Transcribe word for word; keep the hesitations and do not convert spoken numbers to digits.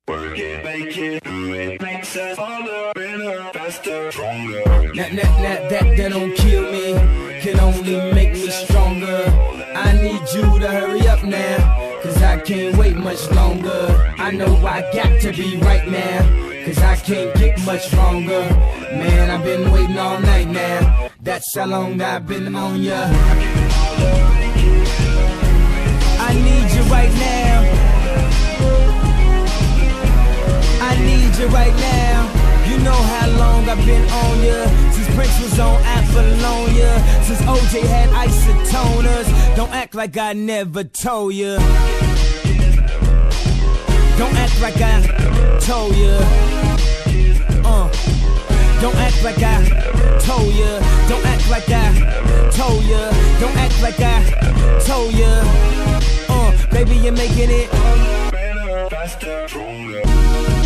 Work it, make it, do it, makes us harder, better, faster, stronger. That, that, that, that, that don't kill me, can only make me stronger. I need you to hurry up now, cause I can't wait much longer. I know I got to be right now, cause I can't get much stronger. Man, I've been waiting all night now, that's how long I've been on ya. I need you right now, I need you right now. You know how long I've been on ya, since Prince was on Apollonia, since O J had isotoners. Don't act like I never told ya, don't act like I told ya, uh. Don't act like I told ya, don't act like I told ya, don't act like I told ya, uh. Baby, you're making it better, faster, stronger.